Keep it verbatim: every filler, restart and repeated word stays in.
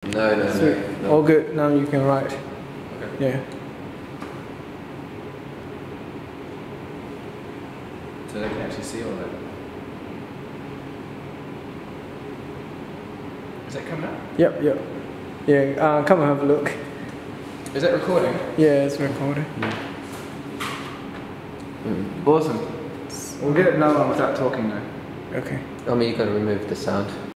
No, no, Sweet. no, no. All good. Now you can write. Okay. Yeah. So they can actually see all of it. Is that coming up? Yep, yep. Yeah, uh, come and have a look. Is that recording? Yeah, it's recording. Mm. Awesome. We'll get it now on without talking though. Okay. I mean, you've got to remove the sound.